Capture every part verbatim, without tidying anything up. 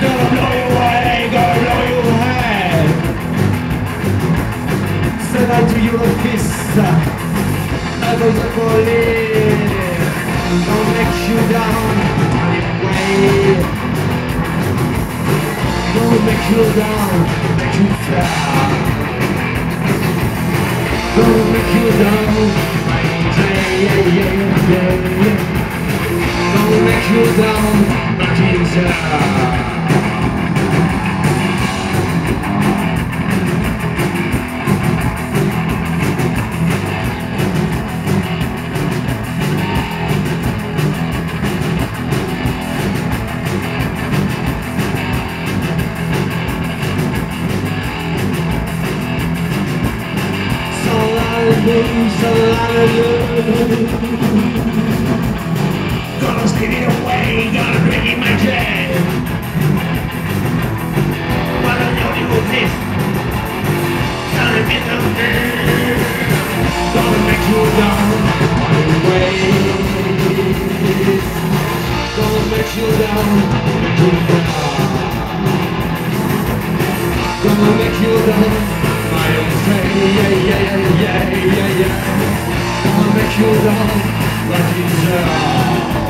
Gonna blow you away, gonna blow you away. Send out to your fist, I was a police. Don't make you down anyway. Don't make you down, make you down. Don't make you down, yeah, yeah, yeah, yeah, yeah. Don't make you down, make you down. Gonna steal it away, gonna bring in my jet. What I know you will this. Gonna be the man. Gonna make you down anyway. Gonna make you down, make you down. Gonna make you down, my own friend, yeah, yeah, yeah, yeah, yeah. Gonna make you down, like you down.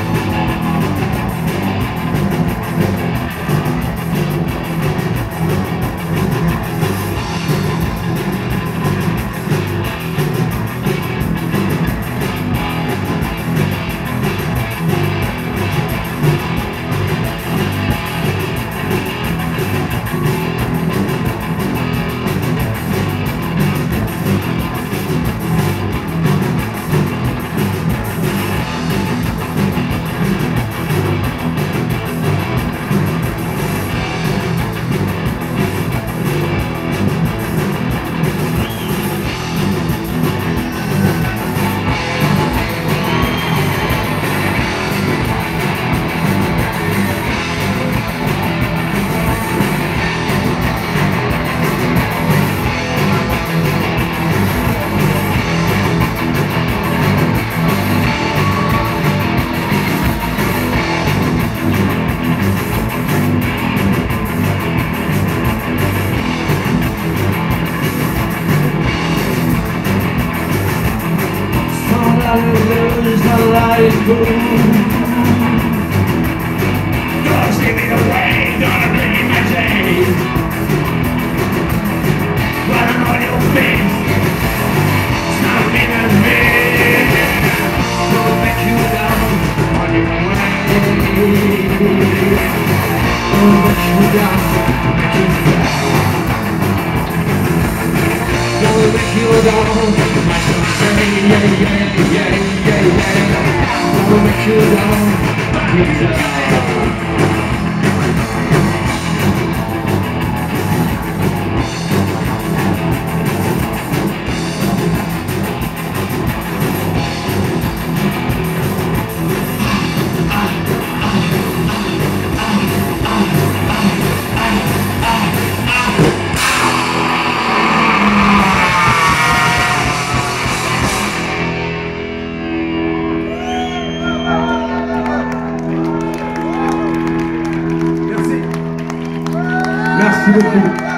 Lose the light moon. Gonna steal me away, gonna bring in my chains. What an audio face, stop me the me. Gonna make you down on your way. Gonna make you down, make you down. Gonna make you down, my soul say yeah, yeah, yeah, yeah, yeah. Gonna make you down, make you down. Merci beaucoup.